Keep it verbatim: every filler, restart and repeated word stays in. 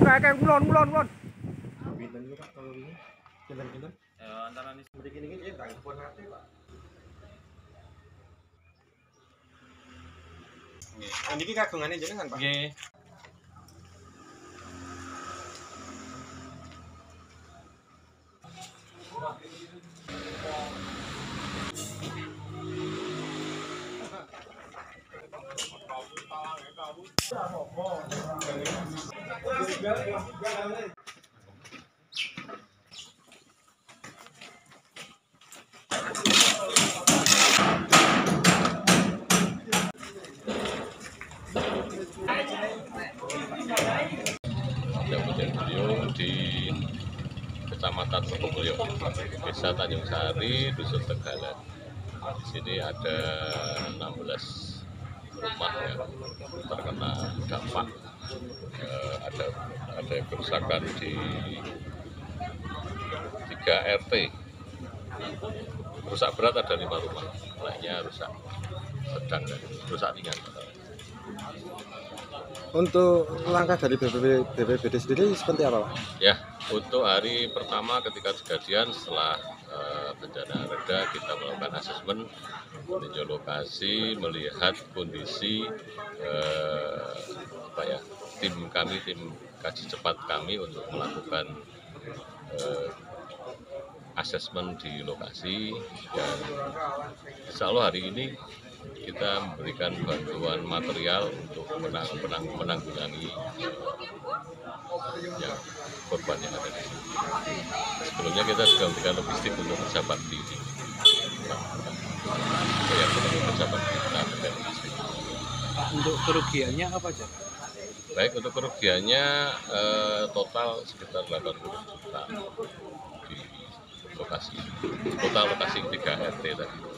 akeh kulon kulon kulon. Pinten iki Pak kalau ini? Pinten-pinten? Ya antara ini Mriki niki nggih Bang pun ate Pak. Nggih. Ah niki kagungane jenengan Pak. nggih. Kabupaten Beliung di Kecamatan Beliung, Desa Tanjung Sari, Dusun Tegalan. Di sini ada enam belas rumah yang terkena dampak. Eh, ada ada kerusakan di tiga R T. Rusak berat ada lima rumah, lainnya rusak sedang dan rusak ringan. Untuk langkah dari B P B D sendiri seperti apa Pak? Ya, untuk hari pertama ketika kejadian setelah uh, bencana reda, kita melakukan asesmen, meninjau lokasi, melihat kondisi uh, apa ya, tim kami, tim kaji cepat kami untuk melakukan uh, asesmen di lokasi, dan insya Allah hari ini kita memberikan bantuan material untuk menang, menang, menanggulangi yang korban yang ada di sini. Sebelumnya kita juga memberikan logistik untuk kerja bakti di yang perlu kerja bakti kita berikan logistik. Untuk kerugiannya apa aja? Baik, untuk kerugiannya eh, total sekitar delapan puluh juta di lokasi, total lokasi tiga R T tadi.